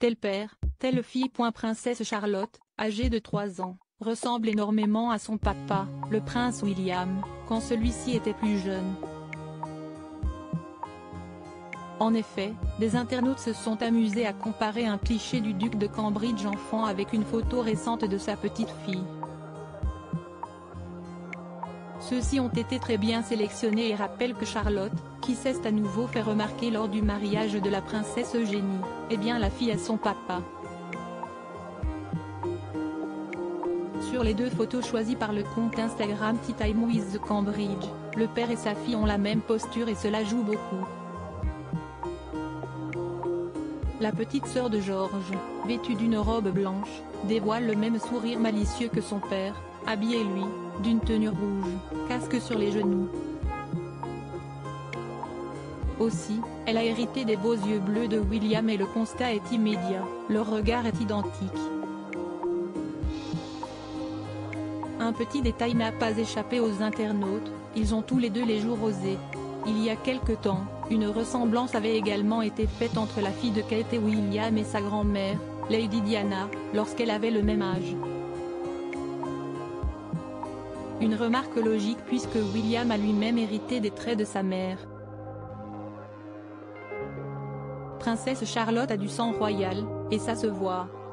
Tel père, telle fille. Princesse Charlotte, âgée de 3 ans, ressemble énormément à son papa, le prince William, quand celui-ci était plus jeune. En effet, des internautes se sont amusés à comparer un cliché du duc de Cambridge enfant avec une photo récente de sa petite fille. Ceux-ci ont été très bien sélectionnés et rappellent que Charlotte, qui s'est à nouveau fait remarquer lors du mariage de la princesse Eugénie, est bien la fille à son papa. Sur les 2 photos choisies par le compte Instagram Tea Time with the Cambridge, le père et sa fille ont la même posture et cela joue beaucoup. La petite sœur de George, vêtue d'une robe blanche, dévoile le même sourire malicieux que son père, habillé lui, d'une tenue rouge, casque sur les genoux. Aussi, elle a hérité des beaux yeux bleus de William et le constat est immédiat, leur regard est identique. Un petit détail n'a pas échappé aux internautes, ils ont tous les deux les joues rosées. Il y a quelque temps, une ressemblance avait également été faite entre la fille de Kate et William et sa grand-mère, Lady Diana, lorsqu'elle avait le même âge. Une remarque logique puisque William a lui-même hérité des traits de sa mère. Princesse Charlotte a du sang royal, et ça se voit.